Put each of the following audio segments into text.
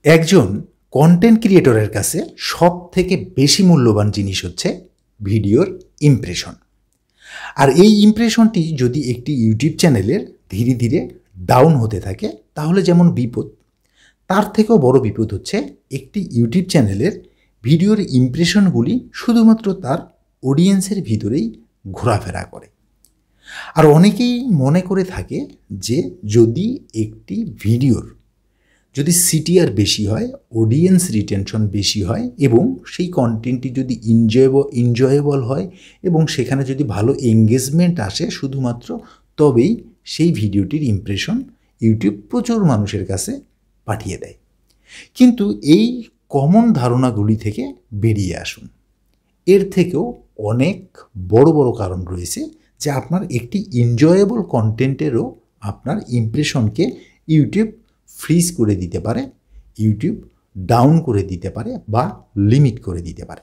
একজন কন্টেন্ট ক্রিয়েটরের কাছে সবথেকে বেশি মূল্যবান জিনিস হচ্ছে ভিডিওর ইমপ্রেশন। আর এই ইমপ্রেশনটি যদি একটি ইউটিউব চ্যানেলের ধীরে ধীরে ডাউন হতে থাকে তাহলে যেমন বিপদ, তার থেকেও বড় বিপদ হচ্ছে একটি ইউটিউব চ্যানেলের ভিডিওর ইমপ্রেশনগুলি শুধুমাত্র তার অডিয়েন্সের ভিতরেই ঘোরাফেরা করে। আর অনেকেই মনে করে থাকে যে যদি একটি ভিডিওর যদি সিটিআর বেশি হয়, অডিয়েন্স রিটেনশন বেশি হয় এবং সেই কন্টেন্টটি যদি এনজয়েবল হয় এবং সেখানে যদি ভালো এঙ্গেজমেন্ট আসে শুধুমাত্র, তবেই সেই ভিডিওটির ইমপ্রেশন ইউটিউব প্রচুর মানুষের কাছে পাঠিয়ে দেয়। কিন্তু এই কমন ধারণাগুলি থেকে বেরিয়ে আসুন। এর থেকেও অনেক বড় বড় কারণ রয়েছে যে আপনার একটি এনজয়েবল কন্টেন্টেরও আপনার ইমপ্রেশনকে ইউটিউব ফ্রিজ করে দিতে পারে, ইউটিউব ডাউন করে দিতে পারে বা লিমিট করে দিতে পারে।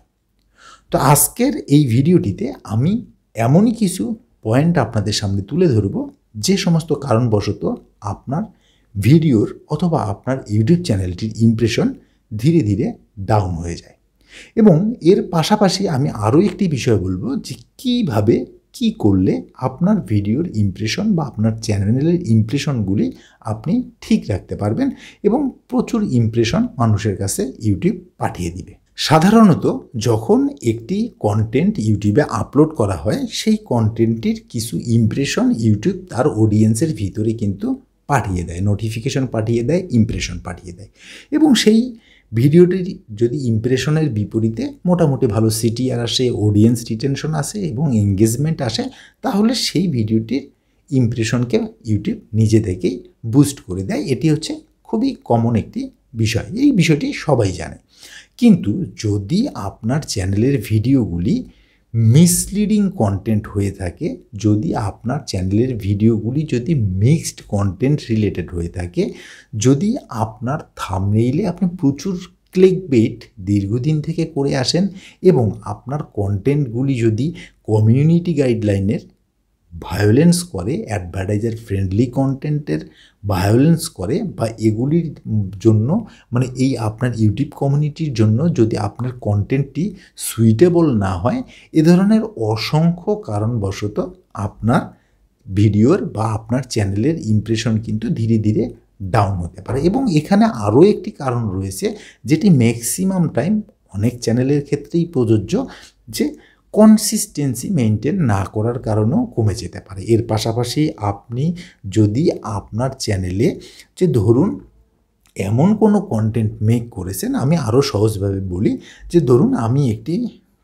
তো আজকের এই ভিডিওটিতে আমি এমনই কিছু পয়েন্ট আপনাদের সামনে তুলে ধরব যে সমস্ত কারণবশত আপনার ভিডিওর অথবা আপনার ইউটিউব চ্যানেলটির ইমপ্রেশন ধীরে ধীরে ডাউন হয়ে যায়। এবং এর পাশাপাশি আমি আরও একটি বিষয় বলবো যে কীভাবে কি করলে আপনার ভিডিওর ইমপ্রেশন বা আপনার চ্যানেলের ইমপ্রেশনগুলি আপনি ঠিক রাখতে পারবেন এবং প্রচুর ইমপ্রেশন মানুষের কাছে ইউটিউব পাঠিয়ে দিবে। সাধারণত যখন একটি কন্টেন্ট ইউটিউবে আপলোড করা হয় সেই কন্টেন্টটির কিছু ইমপ্রেশন ইউটিউব তার অডিয়েন্সের ভিতরে কিন্তু পাঠিয়ে দেয়, নোটিফিকেশন পাঠিয়ে দেয়, ইমপ্রেশন পাঠিয়ে দেয়। এবং সেই ভিডিওটির যদি ইমপ্রেশনের বিপরীতে মোটামুটি ভালো সিটিআর আসে, অডিয়েন্স রিটেনশন আসে এবং এঙ্গেজমেন্ট আসে, তাহলে সেই ভিডিওটির ইমপ্রেশনকে ইউটিউব নিজে থেকেই বুস্ট করে দেয়। এটি হচ্ছে খুবই কমন একটি বিষয়, এই বিষয়টি সবাই জানে। কিন্তু যদি আপনার চ্যানেলের ভিডিওগুলি মিসলিডিং কন্টেন্ট হয়ে থাকে, যদি আপনার চ্যানেলের ভিডিওগুলি যদি মিক্সড কন্টেন্ট রিলেটেড হয়ে থাকে, যদি আপনার থাম্বনেইলে আপনি প্রচুর ক্লিকবেট দীর্ঘদিন থেকে করে আসেন এবং আপনার কন্টেন্টগুলি যদি কমিউনিটি গাইডলাইনের ভায়োলেন্স করে, অ্যাডভার্টাইজার ফ্রেন্ডলি কন্টেন্টের ভায়োলেন্স করে বা এগুলির জন্য মানে এই আপনার ইউটিউব কমিউনিটির জন্য যদি আপনার কন্টেন্টটি সুইটেবল না হয়, এ ধরনের অসংখ্য কারণবশত আপনার ভিডিওর বা আপনার চ্যানেলের ইমপ্রেশন কিন্তু ধীরে ধীরে ডাউন হতে পারে। এবং এখানে আরও একটি কারণ রয়েছে যেটি ম্যাক্সিমাম টাইম অনেক চ্যানেলের ক্ষেত্রেই প্রযোজ্য, যে কনসিস্টেন্সি মেনটেন না করার কারণেও কমে যেতে পারে। এর পাশাপাশি আপনি যদি আপনার চ্যানেলে যে ধরুন এমন কোনো কন্টেন্ট মেক করেছেন, আমি আরও সহজভাবে বলি যে ধরুন আমি একটি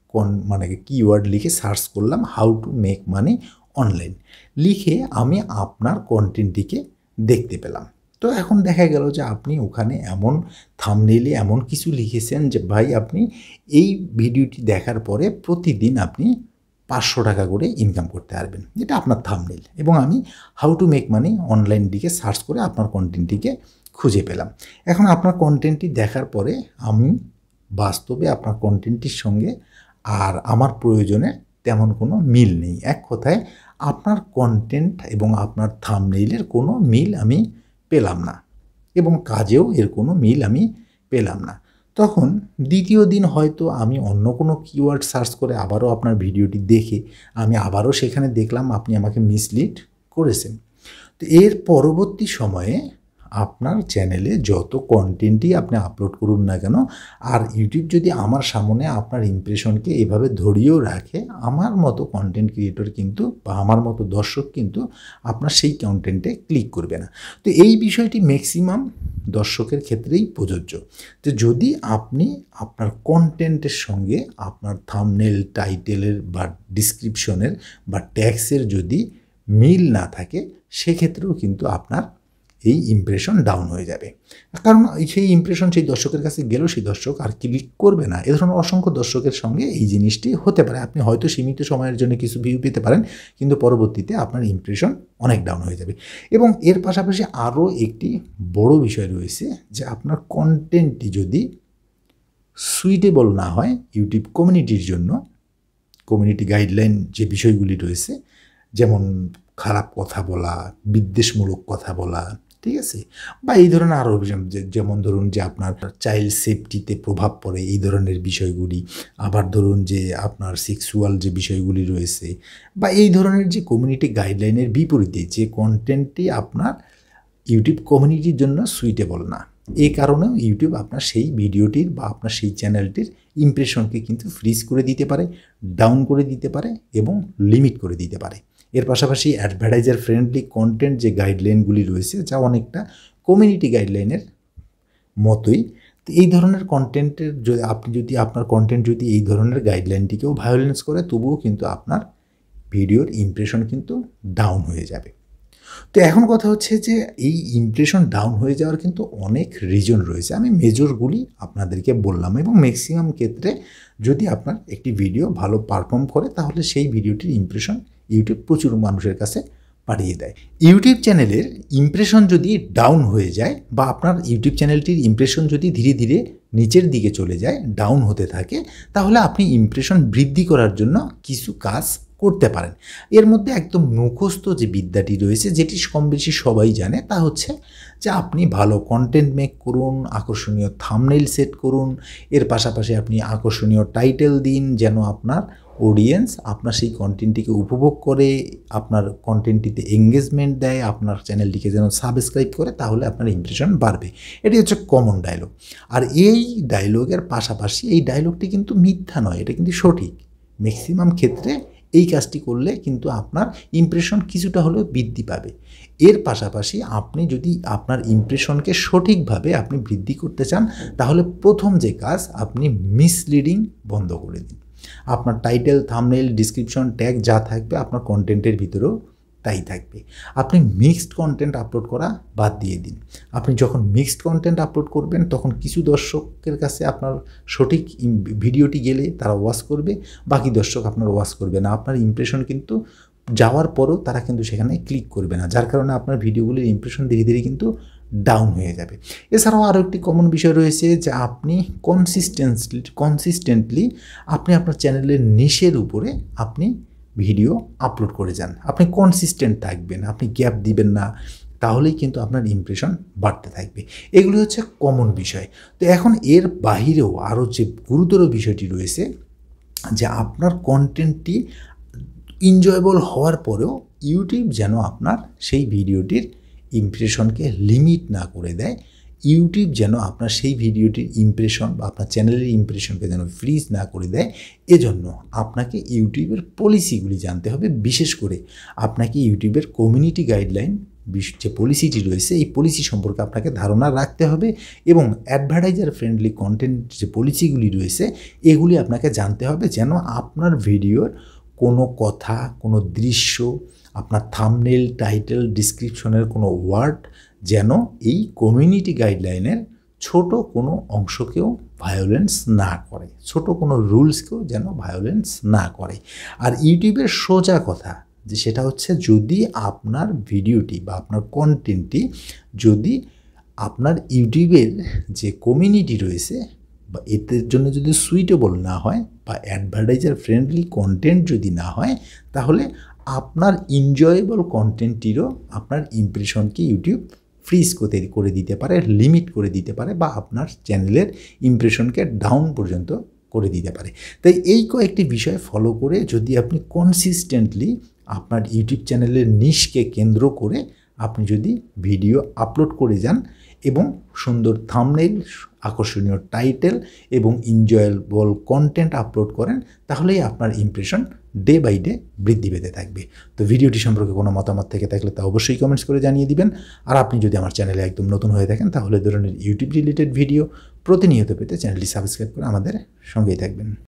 কিওয়ার্ড লিখে সার্চ করলাম how to make money online, লিখে আমি আপনার কন্টেন্টটিকে দেখতে পেলাম। তো এখন দেখা গেল যে আপনি ওখানে এমন থাম্বনেইলে এমন কিছু লিখেছেন যে ভাই আপনি এই ভিডিওটি দেখার পরে প্রতিদিন আপনি 500 টাকা করে ইনকাম করতে পারবেন, যেটা আপনার থাম্বনেইল। এবং আমি how to make money online দিকে সার্চ করে আপনার কন্টেন্টটিকে খুঁজে পেলাম। এখন আপনার কন্টেন্টটি দেখার পরে আমি বাস্তবে আপনার কন্টেন্টটির সঙ্গে আর আমার প্রয়োজনে তেমন কোনো মিল নেই। এক কথায় আপনার কন্টেন্ট এবং আপনার থাম্বনেইলের কোনো মিল আমি পেলাম না এবং কাজেও এর কোনো মিল আমি পেলাম না। তখন দ্বিতীয় দিন হয়তো আমি অন্য কোনো কিওয়ার্ড সার্চ করে আবারও আপনার ভিডিওটি দেখে আমি আবারও সেখানে দেখলাম আপনি আমাকে মিসলিড করেছেন। তো এর পরবর্তী সময়ে আপনার চ্যানেলে যত কন্টেন্টই আপনি আপলোড করুন না কেন, আর ইউটিউব যদি আমার সামনে আপনার ইমপ্রেশনকে এভাবে ধরিয়েও রাখে, আমার মতো কন্টেন্ট ক্রিয়েটর কিন্তু বা আমার মতো দর্শক কিন্তু আপনার সেই কন্টেন্টে ক্লিক করবে না। তো এই বিষয়টি ম্যাক্সিমাম দর্শকের ক্ষেত্রেই প্রযোজ্য, যে যদি আপনি আপনার কন্টেন্টের সঙ্গে আপনার থাম্বনেল, টাইটেলের বা ডিসক্রিপশনের বা ট্যাক্সের যদি মিল না থাকে, সেক্ষেত্রেও কিন্তু আপনার এই ইমপ্রেশন ডাউন হয়ে যাবে। কারণ সেই ইমপ্রেশন সেই দর্শকের কাছে গেলেও সেই দর্শক আর ক্লিক করবে না। এ ধরনের অসংখ্য দর্শকের সঙ্গে এই জিনিসটি হতে পারে। আপনি হয়তো সীমিত সময়ের জন্য কিছু ভিউ পেতে পারেন, কিন্তু পরবর্তীতে আপনার ইমপ্রেশন অনেক ডাউন হয়ে যাবে। এবং এর পাশাপাশি আরও একটি বড় বিষয় রয়েছে, যে আপনার কন্টেন্টটি যদি সুইটেবল না হয় ইউটিউব কমিউনিটির জন্য, কমিউনিটি গাইডলাইন যে বিষয়গুলি রয়েছে, যেমন খারাপ কথা বলা, বিদ্বেষমূলক কথা বলা, ঠিক আছে? বা এই ধরনের আরও যেমন ধরুন যে আপনার চাইল্ড সেফটিতে প্রভাব পড়ে এই ধরনের বিষয়গুলি, আবার ধরুন যে আপনার সেক্সুয়াল যে বিষয়গুলি রয়েছে, বা এই ধরনের যে কমিউনিটি গাইডলাইনের বিপরীতে যে কন্টেন্টটি আপনার ইউটিউব কমিউনিটির জন্য সুইটেবল না, এই কারণেও ইউটিউব আপনার সেই ভিডিওটির বা আপনার সেই চ্যানেলটির ইমপ্রেশনকে কিন্তু ফ্রিজ করে দিতে পারে, ডাউন করে দিতে পারে এবং লিমিট করে দিতে পারে। এর পাশাপাশি অ্যাডভার্টাইজার ফ্রেন্ডলি কন্টেন্ট যে গাইডলাইনগুলি রয়েছে যা অনেকটা কমিউনিটি গাইডলাইনের মতোই, তো এই ধরনের কন্টেন্টের যদি আপনার কন্টেন্ট যদি এই ধরনের গাইডলাইনটিকেও ভায়োলেন্স করে, তবুও কিন্তু আপনার ভিডিওর ইমপ্রেশন কিন্তু ডাউন হয়ে যাবে। তো এখন কথা হচ্ছে যে এই ইমপ্রেশন ডাউন হয়ে যাওয়ার কিন্তু অনেক রিজন রয়েছে, আমি মেজরগুলি আপনাদেরকে বললাম, এবং ম্যাক্সিমাম ক্ষেত্রে যদি আপনার একটি ভিডিও ভালো পারফর্ম করে তাহলে সেই ভিডিওটির ইমপ্রেশন ইউটিউব প্রচুর মানুষের কাছে পাঠিয়ে দেয়। ইউটিউব চ্যানেলের ইমপ্রেশন যদি ডাউন হয়ে যায় বা আপনার ইউটিউব চ্যানেলটির ইমপ্রেশন যদি ধীরে ধীরে নিচের দিকে চলে যায়, ডাউন হতে থাকে, তাহলে আপনি ইমপ্রেশন বৃদ্ধি করার জন্য কিছু কাজ করতে পারেন। এর মধ্যে একদম মুখস্থ যে বিদ্যাটি রয়েছে, যেটি কম বেশি সবাই জানে, তা হচ্ছে যে আপনি ভালো কন্টেন্ট মেক করুন, আকর্ষণীয় থাম্বনেইল সেট করুন, এর পাশাপাশি আপনি আকর্ষণীয় টাইটেল দিন যেন আপনার অডিয়েন্স আপনার সেই কন্টেন্টটিকে উপভোগ করে, আপনার কন্টেন্টটিতে এঙ্গেজমেন্ট দেয়, আপনার চ্যানেলটিকে যেন সাবস্ক্রাইব করে, তাহলে আপনার ইমপ্রেশন বাড়বে। এটি হচ্ছে কমন ডায়লগ। আর এই ডায়লগের পাশাপাশি এই ডায়লগটি কিন্তু মিথ্যা নয়, এটা কিন্তু সঠিক। ম্যাক্সিমাম ক্ষেত্রে এই কাজটি করলে কিন্তু আপনার ইমপ্রেশন কিছুটা হলেও বৃদ্ধি পাবে। এর পাশাপাশি আপনি যদি আপনার ইমপ্রেশনকে সঠিকভাবে আপনি বৃদ্ধি করতে চান, তাহলে প্রথম যে কাজ, আপনি মিসলিডিং বন্ধ করে দিন। আপনার টাইটেল, থাম্বনেইল, ডিসক্রিপশন, ট্যাগ যা থাকবে আপনার কন্টেন্টের ভিতরেও তাই থাকবে। আপনি মিক্সড কন্টেন্ট আপলোড করা বাদ দিয়ে দিন। আপনি যখন মিক্সড কন্টেন্ট আপলোড করবেন, তখন কিছু দর্শকের কাছে আপনার সঠিক ভিডিওটি গেলে তারা ওয়াচ করবে, বাকি দর্শক আপনার ওয়াচ করবে না। আপনার ইমপ্রেশন কিন্তু যাওয়ার পরেও তারা কিন্তু সেখানে ক্লিক করবে না, যার কারণে আপনার ভিডিওগুলির ইমপ্রেশন ধীরে ধীরে কিন্তু ডাউন হয়ে যাবে। এছাড়াও আরও একটি কমন বিষয় রয়েছে যে আপনি কনসিস্টেন্টলি আপনি আপনার চ্যানেলের নিশের উপরে আপনি ভিডিও আপলোড করে যান। আপনি কনসিস্টেন্ট থাকবেন, আপনি গ্যাপ দিবেন না, তাহলেই কিন্তু আপনার ইমপ্রেশন বাড়তে থাকবে। এগুলি হচ্ছে কমন বিষয়। তো এখন এর বাহিরেও আরও যে গুরুতর বিষয়টি রয়েছে, যে আপনার কন্টেন্টটি এনজয়েবল হওয়ার পরেও ইউটিউব যেন আপনার সেই ভিডিওটির ইমপ্রেশনকে লিমিট না করে দেয়, ইউটিউব যেন আপনার সেই ভিডিওটির ইমপ্রেশন বা আপনার চ্যানেলের ইমপ্রেশনকে যেন ফ্রিজ না করে দেয়, এজন্য আপনাকে ইউটিউবের পলিসিগুলি জানতে হবে। বিশেষ করে আপনাকে ইউটিউবের কমিউনিটি গাইডলাইন যে পলিসিটি রয়েছে, এই পলিসি সম্পর্কে আপনাকে ধারণা রাখতে হবে, এবং অ্যাডভার্টাইজার ফ্রেন্ডলি কন্টেন্ট যে পলিসিগুলি রয়েছে এগুলি আপনাকে জানতে হবে, যেন আপনার ভিডিওর কোনো কথা, কোনো দৃশ্য, আপনার থাম্বনেইল, টাইটেল, ডিসক্রিপশনের কোনো ওয়ার্ড যেন এই কমিউনিটি গাইডলাইনের ছোট কোনো অংশকেও ভায়োলেন্স না করে, ছোট কোনো রুলসকেও যেন ভায়োলেন্স না করে। আর ইউটিউবের সোজা কথা যে সেটা হচ্ছে, যদি আপনার ভিডিওটি বা আপনার কন্টেন্টটি যদি আপনার ইউটিউবের যে কমিউনিটি রয়েছে বা এদের জন্য যদি সুইটেবল না হয় বা অ্যাডভার্টাইজার ফ্রেন্ডলি কন্টেন্ট যদি না হয়, তাহলে আপনার এনজয়েবল কন্টেন্টটিরও আপনার ইমপ্রেশনকে ইউটিউব ফ্রিজ করে দিতে পারে, লিমিট করে দিতে পারে, বা আপনার চ্যানেলের ইমপ্রেশনকে ডাউন পর্যন্ত করে দিতে পারে। তাই এই কয়েকটি বিষয় ফলো করে যদি আপনি কনসিস্টেন্টলি আপনার ইউটিউব চ্যানেলের নিশকে কেন্দ্র করে আপনি যদি ভিডিও আপলোড করে যান এবং সুন্দর থাম্বনেইল, আকর্ষণীয় টাইটেল এবং এনজয়েবল কন্টেন্ট আপলোড করেন, তাহলেই আপনার ইমপ্রেশন ডে বাই ডে বৃদ্ধি পেতে থাকবে। তো ভিডিওটি সম্পর্কে কোনো মতামত থেকে থাকলে তা অবশ্যই কমেন্টস করে জানিয়ে দিবেন। আর আপনি যদি আমার চ্যানেলে একদম নতুন হয়ে থাকেন, তাহলে ধরনের ইউটিউব রিলেটেড ভিডিও প্রতিনিয়ত পেতে চ্যানেলটি সাবস্ক্রাইব করে আমাদের সঙ্গেই থাকবেন।